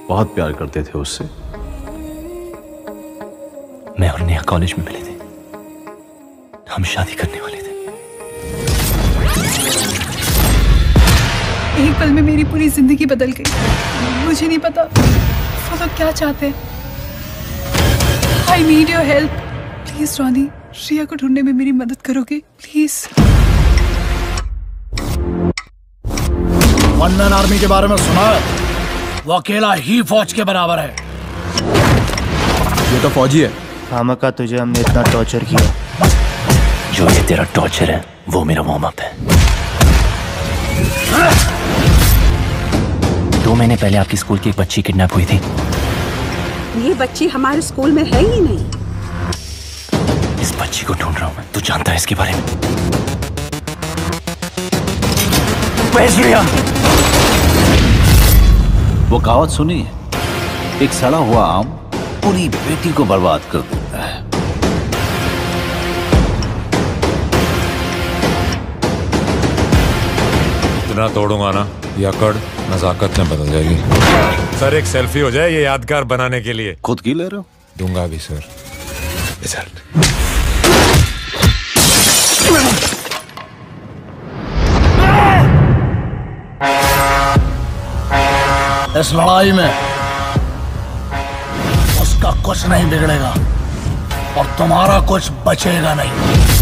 बहुत प्यार करते थे उससे। मैं और नेहा कॉलेज में मिले थे, हम शादी करने वाले थे। एक पल में मेरी पूरी जिंदगी बदल गई। मुझे नहीं पता वो लोग क्या चाहते हैं। I need your help. Please Ronnie, Shriya को ढूंढने में मेरी मदद करोगे प्लीज? वन मैन आर्मी के बारे में सुना है? वो अकेला ही फौज के बराबर है। ये तो फौजी है। खामखा तुझे हमने इतना टॉर्चर किया। जो ये तेरा टॉर्चर है वो मेरा वार्म अप है। 2 महीने पहले आपकी स्कूल की एक बच्ची किडनैप हुई थी। ये बच्ची हमारे स्कूल में है ही नहीं। इस बच्ची को ढूंढ रहा हूं मैं। तू जानता है इसके बारे में? वो कहावत सुनी है, एक सड़ा हुआ आम पूरी बेटी को बर्बाद कर देता है। इतना तोड़ूंगा ना ये अकड़ नजाकत में बदल जाएगी। सर एक सेल्फी हो जाए ये यादगार बनाने के लिए। खुद की ले रहे हो? दूंगा भी सर। इस लड़ाई में उसका कुछ नहीं बिगड़ेगा और तुम्हारा कुछ बचेगा नहीं।